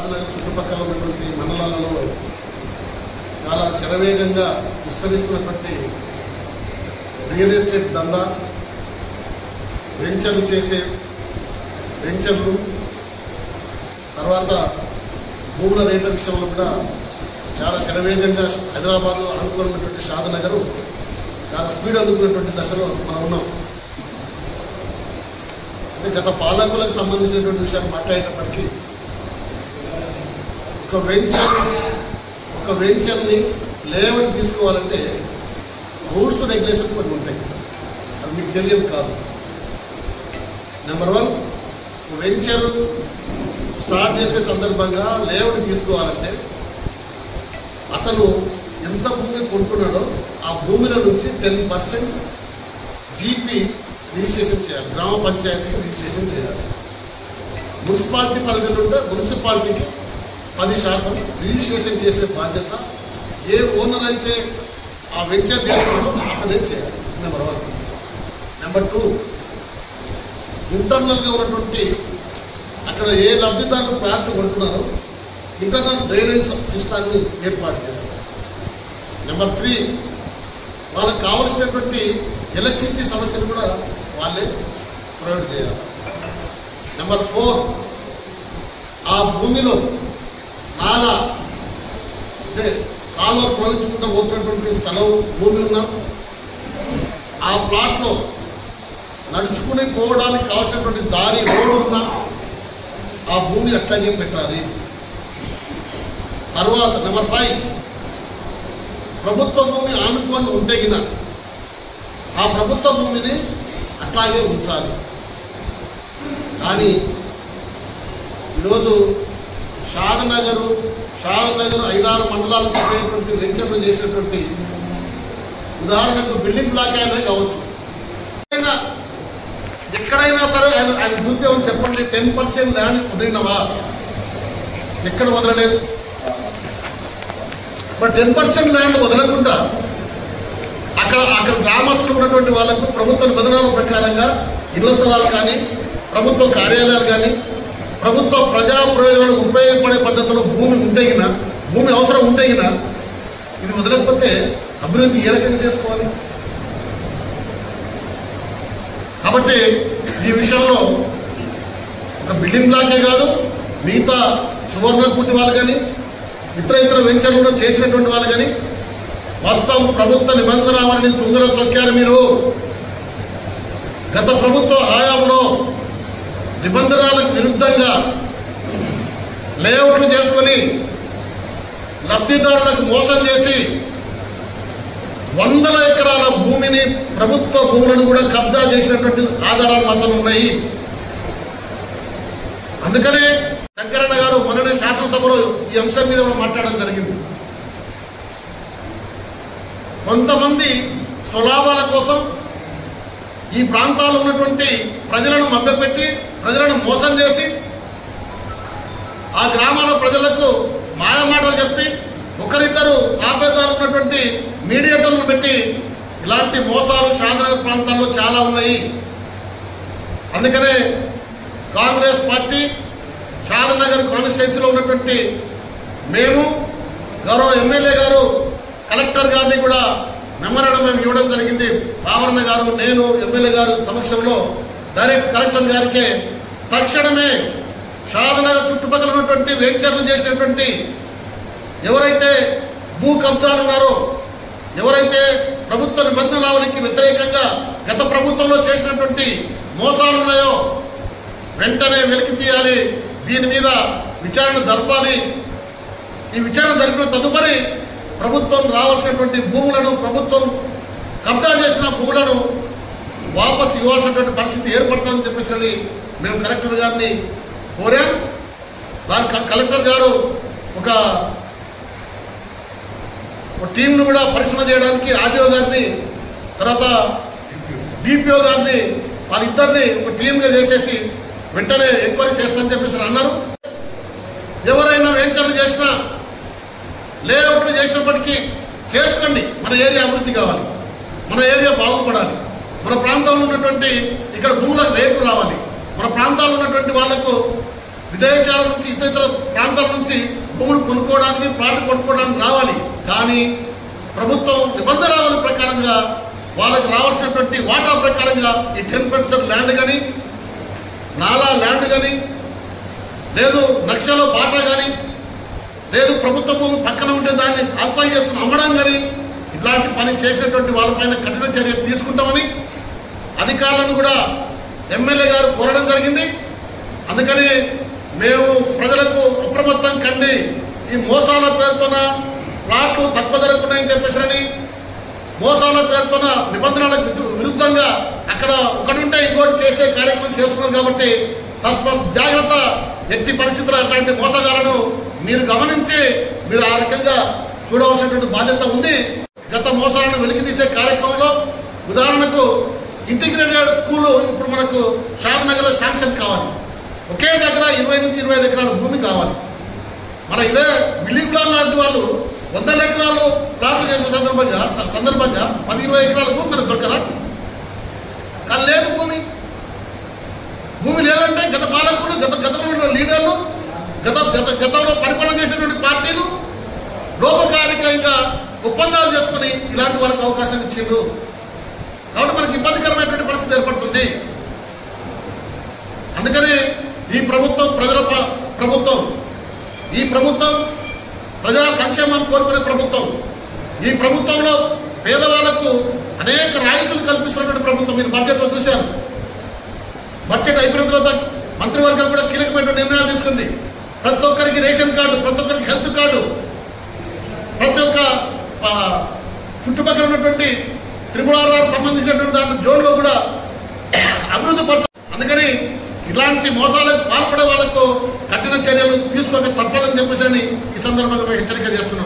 షాద్నగర్ చుట్టుపక్కల ఉన్నటువంటి మండలాలలో చాలా శరవేగంగా విస్తరిస్తున్నటువంటి రియల్ ఎస్టేట్ దందా, వెంచర్లు చేసే వెంచర్లు, తర్వాత భూముల రేట్ల విషయంలో కూడా చాలా శరవేగంగా హైదరాబాద్ అనుకున్నటువంటి షాద్నగర్ చాలా స్పీడ్ అందుకున్నటువంటి దశలో మనం ఉన్నాం. అంటే గత పాలకులకు సంబంధించినటువంటి విషయాలు మాట్లాడేటప్పటికీ ఒక వెంచర్ని లేఅవుట్ తీసుకోవాలంటే రూల్స్ రెగ్యులేషన్ కొన్ని ఉంటాయి, అది మీకు తెలియదు కాదు. నెంబర్ 1, వెంచర్ స్టార్ట్ చేసే సందర్భంగా లేఅవుట్ తీసుకోవాలంటే అతను ఎంత భూమి కొంటున్నాడో ఆ భూమిలో నుంచి 10% జీపీ రిజిస్ట్రేషన్ చేయాలి, గ్రామ పంచాయతీకి రిజిస్ట్రేషన్ చేయాలి. మున్సిపాలిటీ పరిధిలో ఉంటే మున్సిపాలిటీకి 10% రిజిస్ట్రేషన్ చేసే బాధ్యత ఏ ఓనర్ అయితే ఆ వెంచర్ చేస్తున్నాడో అతనే చేయాలి. నెంబర్ 1. నెంబర్ 2, ఇంటర్నల్గా ఉన్నటువంటి అక్కడ ఏ లబ్ధిదారులు ప్లాట్ కొంటున్నారో ఇంటర్నల్ డ్రైనేజ్ సిస్టాన్ని ఏర్పాటు చేయాలి. నెంబర్ 3, వాళ్ళకి కావాల్సినటువంటి ఎలక్ట్రిసిటీ సమస్యలు కూడా వాళ్ళే ప్రొవైడ్ చేయాలి. నెంబర్ 4, ఆ భూమిలో నాలా అంటే కాలువ ప్రవహించుకుంటూ పోతున్నటువంటి స్థలం భూమి ఉన్నా ఆ ప్లాట్లో నడుచుకుని పోవడానికి కావాల్సినటువంటి దారి రోడ్డు ఉన్నా ఆ భూమి అట్లాగే పెట్టాలి. తర్వాత నెంబర్ 5, ప్రభుత్వ భూమి ఆనుకొని ఉంటే గిన ఆ ప్రభుత్వ భూమిని అట్లాగే ఉంచాలి. కానీ ఈరోజు షాద్నగర్ 5-6 మండలాలు సరైనటువంటి వెంచర్లు చేసినటువంటి ఉదాహరణకు బిల్డింగ్ బ్లాక్ అయినా కావచ్చు, ఎక్కడైనా సరే ఆయన చూస్తే చెప్పండి 10% ల్యాండ్ వదిలినవా? ఎక్కడ వదలలేదు. మరి 10% ల్యాండ్ వదలకుండా అక్కడ గ్రామస్తులు ఉన్నటువంటి వాళ్ళకు ప్రభుత్వ నిబంధనల ప్రకారంగా ఇళ్ల స్థలాలు కానీ, ప్రభుత్వ కార్యాలయాలు కానీ, ప్రభుత్వ ప్రజా ప్రయోజనాలకు ఉపయోగపడే పద్ధతిలో భూమి అవసరం ఉంటే ఇది వదలకపోతే అభివృద్ధి ఏ రకంగా చేసుకోవాలి? కాబట్టి ఈ విషయంలో ఒక బిల్డింగ్ బ్లాకే కాదు, మిగతా సువర్ణ కుట్టి వాళ్ళు కానీ ఇతర వెంచర్లు కూడా చేసినటువంటి వాళ్ళు కానీ మొత్తం ప్రభుత్వ నిబంధనలని తుంగలో తొక్కారు మీరు. గత ప్రభుత్వ హయాంలో నిబంధనలకు విరుద్ధంగా లేఅవుట్లు చేసుకొని లబ్ధిదారులకు మోసం చేసి 100 ఎకరాల భూమిని, ప్రభుత్వ భూములను కూడా కబ్జా చేసినటువంటి ఆధారాలు మాత్రం ఉన్నాయి. అందుకనే శంకరన్న గారు మొన్ననే శాసనసభలో ఈ అంశం మీద మాట్లాడడం జరిగింది. కొంతమంది స్వలాభాల కోసం ఈ ప్రాంతాల్లో ఉన్నటువంటి ప్రజలను మభ్యపెట్టి, ప్రజలను మోసం చేసి, ఆ గ్రామాల ప్రజలకు మాయమాటలు చెప్పి, ఒకరిద్దరు తాపేదారు ఉన్నటువంటి మీడియేటర్లను పెట్టి ఇలాంటి మోసాలు షాద్నగర్ ప్రాంతాల్లో చాలా ఉన్నాయి. అందుకనే కాంగ్రెస్ పార్టీ షాద్నగర్ కాన్స్టిట్యున్సీలో ఉన్నటువంటి మేము, గౌరవ ఎమ్మెల్యే గారు, కలెక్టర్ గారిని కూడా మెమరాండం మేము ఇవ్వడం జరిగింది. ఆవరణ గారు, నేను ఎమ్మెల్యే గారు సమక్షంలో డైరెక్ట్ కలెక్టర్ గారికే తక్షణమే షాద్నగర్ చుట్టుపక్కల ఉన్నటువంటి వెంచర్లు చేసినటువంటి ఎవరైతే భూ కబ్జాలు ఉన్నారో, ఎవరైతే ప్రభుత్వ నిబంధనలకి వ్యతిరేకంగా గత ప్రభుత్వంలో చేసినటువంటి మోసాలు ఉన్నాయో వెంటనే వెలికి తీయాలి. దీని మీద విచారణ జరపాలి. ఈ విచారణ జరిపిన తదుపరి ప్రభుత్వం రావాల్సినటువంటి భూములను, ప్రభుత్వం కబ్జా చేసిన భూములను వాపసు ఇవ్వాల్సినటువంటి పరిస్థితి ఏర్పడుతుందని చెప్పేసి మేము కలెక్టర్ గారిని కోరాం. దాని కలెక్టర్ గారు ఒక టీంను కూడా పరిశీలన చేయడానికి ఆర్డీఓ గారిని, తర్వాత డిపిఓ గారిని, వాళ్ళిద్దరిని ఒక టీంగా చేసేసి వెంటనే ఎంక్వైరీ చేస్తామని చెప్పేసి అన్నారు. ఎవరైనా వెంచర్లు చేసినా, లేఅవుట్లు చేసినప్పటికీ చేసుకోండి. మన ఏరియా అభివృద్ధి కావాలి, మన ఏరియా బాగుపడాలి, మన ప్రాంతంలో ఉన్నటువంటి ఇక్కడ భూములకు రేట్లు రావాలి, మన ప్రాంతాల్లో ఉన్నటువంటి వాళ్లకు విదేశాల నుంచి ఇతర ప్రాంతాల నుంచి భూములు కొనుక్కోవడానికి ప్లాట్లు కొనుక్కోవడానికి రావాలి. కానీ ప్రభుత్వం నిబంధనల ప్రకారంగా వాళ్ళకి రావాల్సినటువంటి వాటా ప్రకారంగా ఈ 10% ల్యాండ్ కానీ, నాలా ల్యాండ్ కానీ, లేదు నక్షలో వాటా కానీ, లేదు ప్రభుత్వ భూమి పక్కన ఉంటే దాన్ని ఆక్యుపై చేసుకుని అమ్మడం కానీ, ఇట్లాంటి పని చేసినటువంటి వాళ్ళపైన కఠిన చర్య తీసుకుంటామని అధికారులను కూడా ఎమ్మెల్యే గారు కోరడం జరిగింది. అందుకని మేము ప్రజలకు అప్రమత్తం కండి, ఈ మోసాల పేరుతోన ప్లాట్లు తక్కువ ధరకున్నాయని చెప్పేసి మోసాల పేరుతోన నిబంధనలకు విరుద్ధంగా అక్కడ ఒకటి ఉంటే ఇంకోటి చేసే కార్యక్రమం చేస్తున్నారు. కాబట్టి తస్మాత్ జాగ్రత్త, ఎట్టి పరిస్థితుల్లో అట్లాంటి మోసగాలను మీరు గమనించి మీరు ఆ రకంగా చూడవలసినటువంటి బాధ్యత ఉంది. గత మోసాలను వెలికి తీసే కార్యక్రమంలో ఉదాహరణకు ఇంటిగ్రేటెడ్ స్కూల్ ఇప్పుడు మనకు షాద్నగర్లో శాంక్షన్ కావాలి. ఒకే దగ్గర 20 నుంచి 25 ఎకరాల భూమి కావాలి. మన ఇదే బిల్డింగ్ ప్లాన్ లాంటి వాళ్ళు 100 ఎకరాలు ప్లాట్లు చేసే సందర్భంగా 10-20 ఎకరాల భూమి మనకు దొరకదా? కానీ లేదు భూమి లేదంటే గత పాలకులు, గతంలో లీడర్లు, గతంలో పరిపాలన చేసినటువంటి పార్టీలు లోపకారికంగా ఒప్పందాలు చేసుకుని ఇలాంటి వాళ్ళకి అవకాశం ఇచ్చిండ్రు. కాబట్టి మనకి ఇబ్బందికరమైనటువంటి పరిస్థితి ఏర్పడుతుంది. అందుకని ఈ ప్రభుత్వం ప్రజా సంక్షేమం కోరుకునే ప్రభుత్వం. ఈ ప్రభుత్వంలో పేదవాళ్లకు అనేక రాయితీలు కల్పిస్తున్నటువంటి ప్రభుత్వం. మీరు బడ్జెట్లో చూశారు. బడ్జెట్ అయిపోయిన తర్వాత మంత్రివర్గం కూడా కీలకమైన నిర్ణయాలు తీసుకుంది. ప్రతి ఒక్కరికి రేషన్ కార్డు, ప్రతి ఒక్కరికి హెల్త్ కార్డు, ప్రతి ఒక్క చుట్టుపక్కల ఉన్నటువంటి త్రిపురాలకు సంబంధించినటువంటి దాంట్లో జోన్లో కూడా అభివృద్ధి పరచాలి. అందుకని ఇలాంటి మోసాలకు పాల్పడే వాళ్లకు కఠిన చర్యలు తీసుకోక తప్పదని చెప్పేసి ఈ సందర్భంగా హెచ్చరిక చేస్తున్నాం.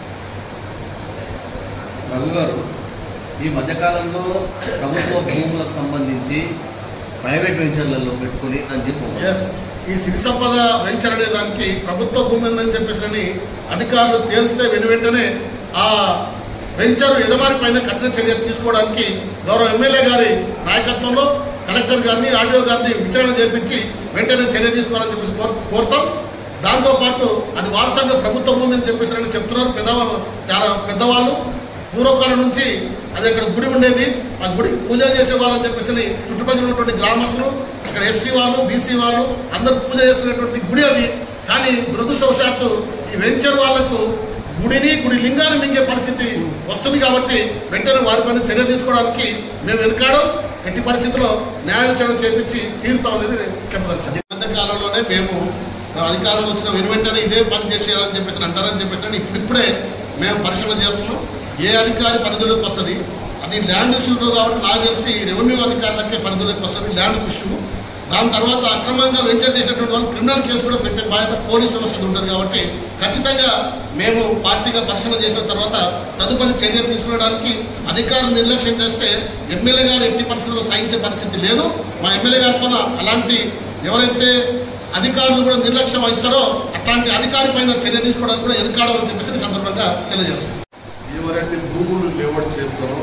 రఘు గారు, ఈ మధ్యకాలంలో ప్రభుత్వ భూములకు సంబంధించి ప్రైవేట్ వెంచర్లలో పెట్టుకుని ఈ సిరి సంపద వెంచర్ అనే దానికి ప్రభుత్వ భూమి ఉందని చెప్పేసి అధికారులు తేల్స్తే వెంటనే ఆ వెంచర్ యజమాని పైన కఠిన చర్య తీసుకోవడానికి గౌరవ ఎమ్మెల్యే గారి నాయకత్వంలో కలెక్టర్ గారిని, ఆర్డీఓ గారిని విచారణ చేపించి వెంటనే చర్య తీసుకోవాలని చెప్పేసి కోరుతాం. దాంతోపాటు అది వాస్తవంగా ప్రభుత్వ భూమి అని చెప్పేసి చెప్తున్నారు చాలా పెద్దవాళ్ళు. పూర్వకాలం నుంచి అది అక్కడ గుడి ఉండేది, ఆ గుడికి పూజ చేసే వాళ్ళని చెప్పేసి చుట్టుపక్కల ఉన్నటువంటి గ్రామస్తులు, అక్కడ ఎస్సీ వాళ్ళు, బీసీ వాళ్ళు అందరూ పూజ చేసుకునేటువంటి గుడి అది. కానీ దురదృష్టవశాత్తు ఈ వెంచర్ వాళ్లకు గుడి లింగాన్ని మింగే పరిస్థితి వస్తుంది. కాబట్టి వెంటనే వారిపైన చర్య తీసుకోవడానికి మేము వెనుకాడం, ఎట్టి పరిస్థితుల్లో న్యాయవిచారణ చేపించి తీరుతాం అనేది చెప్పదలిచాం. ఈ మధ్య కాలంలోనే మేము అధికారంలో వచ్చిన వెంటనే ఇదే పని చేసేయాలని చెప్పేసి అంటారని చెప్పేసి ఇప్పుడే మేము పరిశీలన చేస్తున్నాం. ఏ అధికారి పరిధిలోకి వస్తుంది, అది ల్యాండ్ ఇష్యూలో కాబట్టి నాకు తెలిసి రెవెన్యూ అధికారులకే పరిధిలోకి వస్తుంది ల్యాండ్ ఇష్యూ. దాని తర్వాత అక్రమంగా వెంచర్ చేసినటువంటి వాళ్ళు క్రిమినల్ కేసు కూడా పెట్టే బాధ్యత పోలీస్ వ్యవస్థ ఉంటుంది. కాబట్టి ఖచ్చితంగా మేము పార్టీగా పరిశీలన చేసిన తర్వాత తదుపరి చర్యలు తీసుకోవడానికి అధికారులు నిర్లక్ష్యం చేస్తే ఎమ్మెల్యే గారు ఎట్టి పరిస్థితుల్లో సహించే పరిస్థితి లేదు. మా ఎమ్మెల్యే గారితో అలాంటి ఎవరైతే అధికారులు కూడా నిర్లక్ష్యం వహిస్తారో అట్లాంటి అధికారి పైన చర్య తీసుకోవడానికి కూడా వెనుకాడమని చెప్పేసి సందర్భంగా తెలియజేస్తున్నాం. ఎవరైతే భూములు లేఅవుట్ చేస్తారో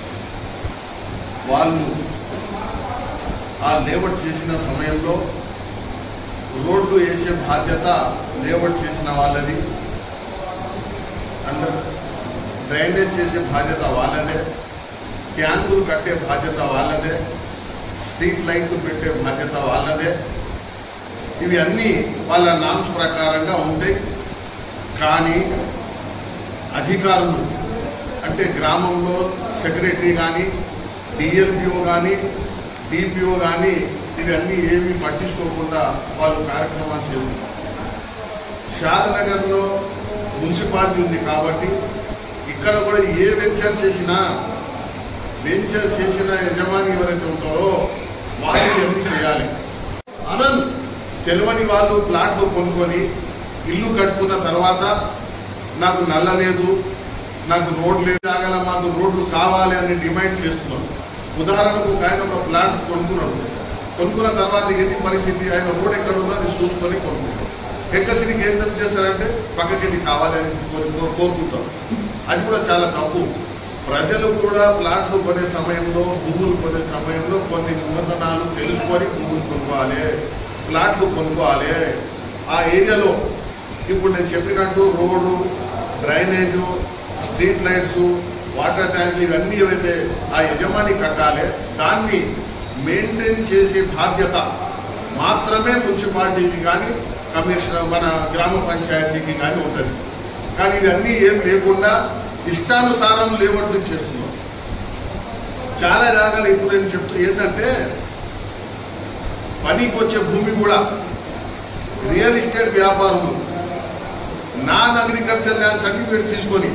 వాళ్ళు ఆ లేఅవుట్ చేసిన సమయంలో రోడ్లు వేసే బాధ్యత లేఅవుట్ చేసిన వాళ్ళది, అండ్ డ్రైనేజ్ చేసే బాధ్యత వాళ్ళదే, ట్యాంకులు కట్టే బాధ్యత వాళ్ళదే, స్ట్రీట్ లైట్లు పెట్టే బాధ్యత వాళ్ళదే. ఇవి అన్నీ వాళ్ళ నామ్స్ ప్రకారంగా ఉంటాయి. కానీ అధికారులు అంటే గ్రామంలో సెక్రటరీ కానీ, డిఎల్పిఓ కానీ, డిపిఓ కానీ ఇవన్నీ ఏమీ పట్టించుకోకుండా వాళ్ళు కార్యక్రమాలు చేస్తున్నారు. షాద్నగర్లో మున్సిపాలిటీ ఉంది కాబట్టి ఇక్కడ కూడా ఏ వెంచర్ చేసిన యజమాని ఎవరైతే ఉంటారో వాళ్ళు ఏమి చేయాలి. ఆనంద్ తెలియని వాళ్ళు ప్లాట్లు కొనుక్కొని ఇల్లు కట్టుకున్న తర్వాత నాకు నల్ల లేదు, నాకు రోడ్ లేదు, ఆగల మాకు రోడ్లు కావాలి అని డిమాండ్ చేస్తున్నాం. ఉదాహరణకు ఆయన ఒక ప్లాట్ కొనుక్కున్న తర్వాత ఏంటి పరిస్థితి, ఆయన రోడ్ ఎక్కడ ఉందో అది చూసుకొని కొనుక్కుంటాం. ఎక్కసిరికి ఏం తప్పు చేస్తారంటే పక్కకి కావాలి అని కోరుకుంటాం. అది కూడా చాలా తప్పు. ప్రజలు కూడా ప్లాట్లు కొనే సమయంలో, భూములు కొనే సమయంలో కొన్ని నిబంధనలు తెలుసుకొని భూములు కొనుక్కోవాలి, ప్లాట్లు కొనుక్కోవాలి. ఆ ఏరియాలో ఇప్పుడు నేను చెప్పినట్టు road, drainage, street lights, water ట్యాంకులు ఇవన్నీ ఏవైతే ఆ యజమాని కట్టాలి దాన్ని మెయింటైన్ చేసే బాధ్యత మాత్రమే మున్సిపాలిటీకి కానీ కమిషనర్ మన గ్రామ పంచాయతీకి కానీ ఉంటుంది. కానీ ఇవన్నీ ఏం లేకుండా ఇష్టానుసారం లేఅవుట్లు చేస్తున్నాం. చాలా జాగాలు ఇప్పుడు నేను చెప్తూ ఏంటంటే పనికి వచ్చే భూమి కూడా రియల్ ఎస్టేట్ వ్యాపారులు నాన్ అగ్రికల్చర్ ల్యాండ్ సర్టిఫికేట్ తీసుకొని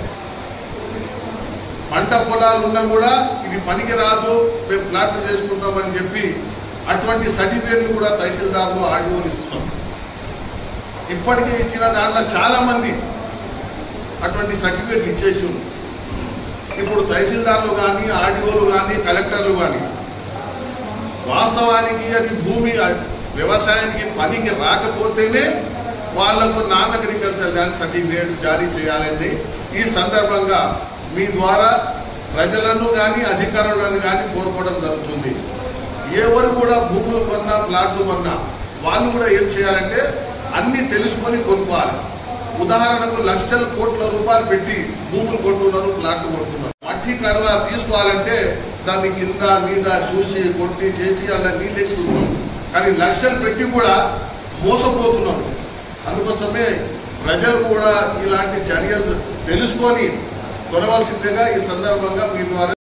పంట పొలాలు ఉన్నా కూడా ఇది పనికి రాదు, మేము ప్లాట్లు చేసుకుంటామని చెప్పి అటువంటి సర్టిఫికేట్లు కూడా తహసీల్దార్లు, ఆర్డీఓలు ఇస్తున్నాం. ఇప్పటికే ఇచ్చిన దాంట్లో చాలా మంది అటువంటి సర్టిఫికేట్లు ఇచ్చేసి ఉంది. ఇప్పుడు తహసీల్దార్లు కానీ, ఆర్డీఓలు కానీ, కలెక్టర్లు కానీ వాస్తవానికి అది భూమి వ్యవసాయానికి పనికి రాకపోతేనే వాళ్లకు నాన్ అగ్రికల్చర్ ల్యాండ్ సర్టిఫికేట్ జారీ చేయాలని ఈ సందర్భంగా మీ ద్వారా ప్రజలను కానీ అధికారులను కానీ కోరుకోవడం జరుగుతుంది. ఎవరు కూడా భూములు కొన్నా, ప్లాట్లు కొన్నా వాళ్ళు కూడా ఏం చేయాలంటే అన్ని తెలుసుకొని కొనుక్కోవాలి. ఉదాహరణకు లక్షల కోట్ల రూపాయలు పెట్టి భూములు కొంటున్నారు, ప్లాట్లు కొంటున్నారు. మట్టి కడవ తీసుకోవాలంటే దాన్ని కింద మీద చూసి కొట్టి చేసి అలా నీళ్ళేస్తున్నాం. కానీ లక్షలు పెట్టి కూడా మోసపోతున్నారు. అందుకోసమే ప్రజలు కూడా ఇలాంటి చర్యలు తెలుసుకొని కొనవలసిందిగా ఈ సందర్భంగా మీ ద్వారా